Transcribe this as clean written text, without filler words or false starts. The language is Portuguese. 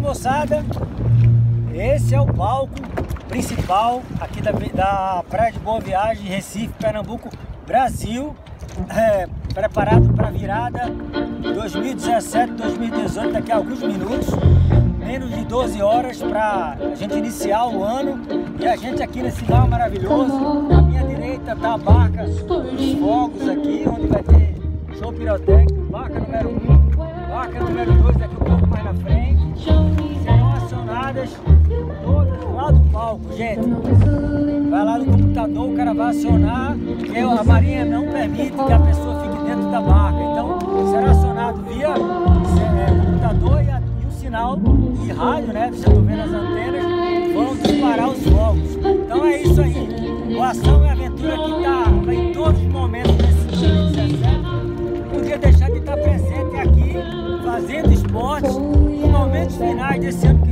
moçada, esse é o palco principal aqui da Praia de Boa Viagem, Recife, Pernambuco, Brasil, preparado para a virada 2017-2018, daqui a alguns minutos, menos de 12 horas para a gente iniciar o ano. E a gente aqui nesse mar maravilhoso, à minha direita está a barca dos fogos aqui, onde vai ter show pirotécnico, barca número 1, barca número 2 daqui um pouco mais na frente, serão acionadas todas lá do palco, gente. Vai lá no computador, o cara vai acionar, porque a Marinha não permite que a pessoa fique dentro da barca, então será acionado via computador e o sinal de rádio, né? Vocês estão vendo as antenas, vão disparar os fogos. Então é isso aí, o Ação e Aventura que está em todos os momentos desse 2017, não podia deixar de estar presente aqui, fazendo esportes nos momentos finais desse ano